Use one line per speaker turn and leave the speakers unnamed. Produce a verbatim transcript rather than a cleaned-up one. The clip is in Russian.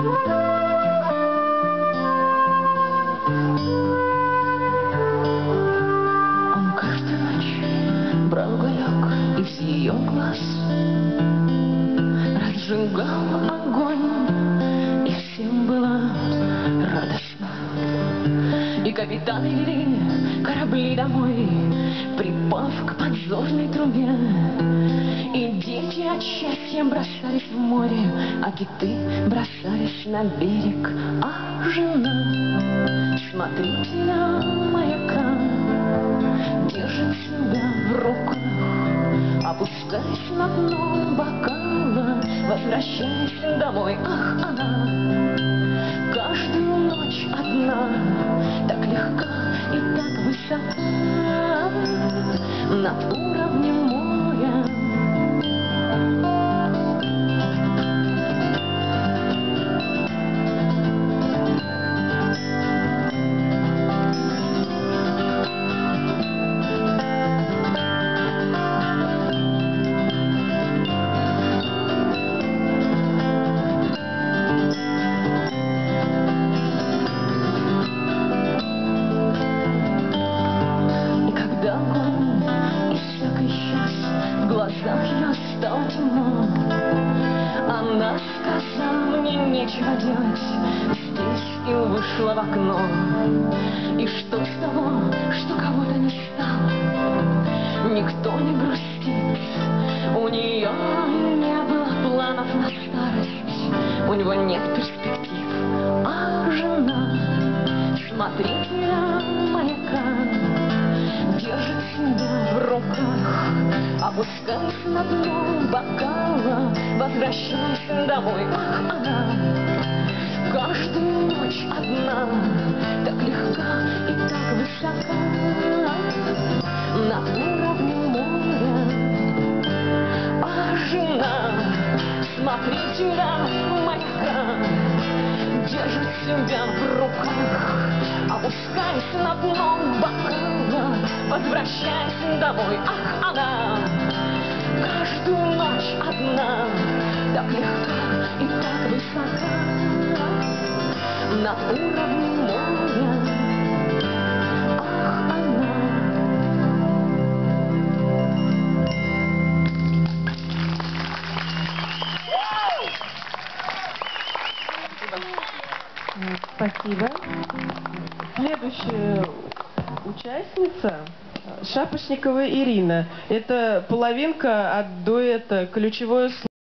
Он каждую ночь брал уголек из ее глаз, разжигал огонь, и всем было радостно. И капитаны вели корабли домой, припав к подзорной трубе. И дети от счастья бросались в море, а киты бросались на берег. А жена смотрителя маяка держит себя в руках, опускаясь на дно бокала, возвращаясь домой. Ах, она каждую ночь одна, так легка и так высока над уровнем моря. Она сказала, мне нечего делать здесь, и вышла в окно. И что с того, что кого-то не стало? Никто не грустит, у нее не было планов на старость, у него нет перспектив. А жена смотрителя маяка держит себя в руках, опускаясь на дно бокала, возвращаясь домой. Ах, она каждую ночь одна, так легка и так высока над уровнем моря. А жена смотрителя маяка держит себя в руках, опускаясь на дно бокала, возвращаясь домой. Ах, она каждую ночь одна, так легка и так высока над уровнем моря. Ах, она.
Спасибо. Следующая участница Шапошникова Ирина. Это половинка от дуэта «Ключевое слово».